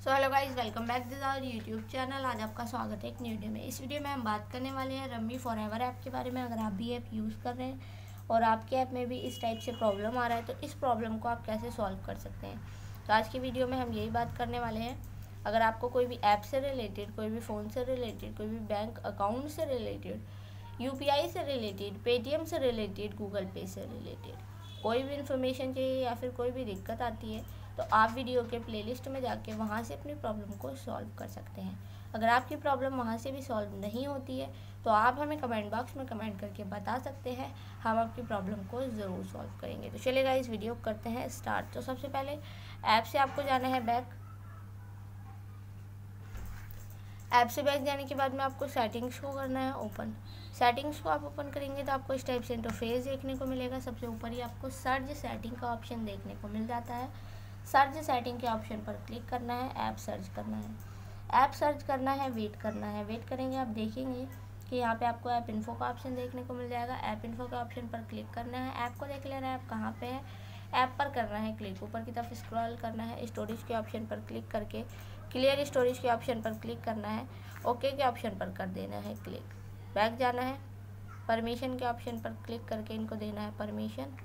So hello guys, welcome back this our YouTube channel. आज आपका स्वागत है एक न्यू वीडियो में। इस वीडियो में हम बात करने वाले हैं रमी फॉरएवर ऐप के बारे में। अगर आप भी ऐप यूज़ कर रहे हैं और आपके ऐप में भी इस टाइप से प्रॉब्लम आ रहा है तो इस प्रॉब्लम को आप कैसे सॉल्व कर सकते हैं। तो आज की वीडियो में हम यही बात करने वाले हैं। अगर आपको कोई भी ऐप से रिलेटेड, कोई भी फ़ोन से रिलेटेड, कोई भी बैंक अकाउंट से रिलेटेड, UPI से रिलेटेड, पेटीएम से रिलेटेड, गूगल पे से रिलेटेड कोई भी इन्फॉर्मेशन चाहिए या फिर कोई भी दिक्कत आती है तो आप वीडियो के प्लेलिस्ट में जाके वहाँ से अपनी प्रॉब्लम को सॉल्व कर सकते हैं। अगर आपकी प्रॉब्लम वहाँ से भी सॉल्व नहीं होती है तो आप हमें कमेंट बॉक्स में कमेंट करके बता सकते हैं, हम आपकी प्रॉब्लम को ज़रूर सॉल्व करेंगे। तो चलिएगा इस वीडियो करते हैं स्टार्ट। तो सबसे पहले ऐप से आपको जाना है बैक। ऐप से बैक जाने के बाद में आपको सेटिंग्स को करना है ओपन। सेटिंग्स को आप ओपन करेंगे तो आपको इस टाइप से इंटरफेस देखने को मिलेगा। सबसे ऊपर ही आपको सर्च सेटिंग का ऑप्शन देखने को मिल जाता है। सर्च सेटिंग के ऑप्शन पर क्लिक करना है, ऐप सर्च करना है। ऐप सर्च करना है, वेट करना है। वेट करेंगे, आप देखेंगे कि यहाँ पे आपको ऐप इन्फो का ऑप्शन देखने को मिल जाएगा। ऐप इन्फो के ऑप्शन पर क्लिक करना है, ऐप को देख लेना है ऐप कहाँ पे है। ऐप पर करना है क्लिक, ऊपर की तरफ स्क्रॉल करना है, स्टोरेज के ऑप्शन पर क्लिक करके क्लियर स्टोरेज के ऑप्शन पर क्लिक करना है, ओके के ऑप्शन पर कर देना है क्लिक। बैक जाना है, परमिशन के ऑप्शन पर क्लिक करके इनको देना है परमिशन।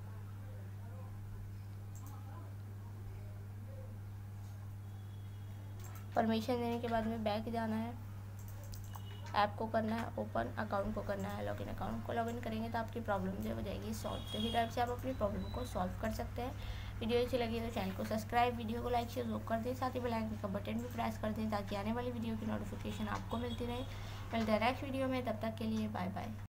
परमिशन देने के बाद में बैक जाना है, ऐप को करना है ओपन, अकाउंट को करना है लॉगिन। अकाउंट को लॉगिन करेंगे तो आपकी प्रॉब्लम जो हो जाएगी सॉल्व। तो इसी टाइप से आप अपनी प्रॉब्लम को सॉल्व कर सकते हैं। वीडियो अच्छी लगी तो चैनल को सब्सक्राइब, वीडियो को लाइक शेयर जरूर कर दें, साथ ही बेल आइकन का बटन भी प्रेस कर दें ताकि आने वाली वीडियो की नोटिफिकेशन आपको मिलती रहे। मिलते हैं नेक्स्ट वीडियो में, तब तक के लिए बाय बाय।